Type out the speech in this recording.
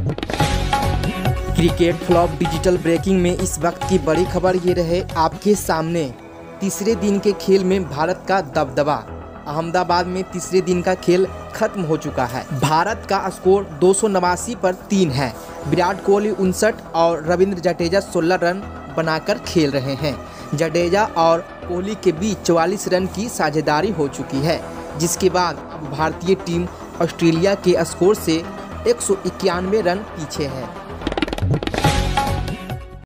Cricket flop digital breaking में इस वक्त की बड़ी खबर ये रहे आपके सामने। तीसरे दिन के खेल में भारत का दबदबा। अहमदाबाद में तीसरे दिन का खेल खत्म हो चुका है। भारत का स्कोर 289 पर 3 है। विराट कोहली 59 और रविंद्र जडेजा 16 रन बनाकर खेल रहे हैं। जडेजा और कोहली के बीच 44 रन की साझेदारी हो चुकी है, जिसके बाद अब भारतीय टीम ऑस्ट्रेलिया के स्कोर से 191 रन पीछे है।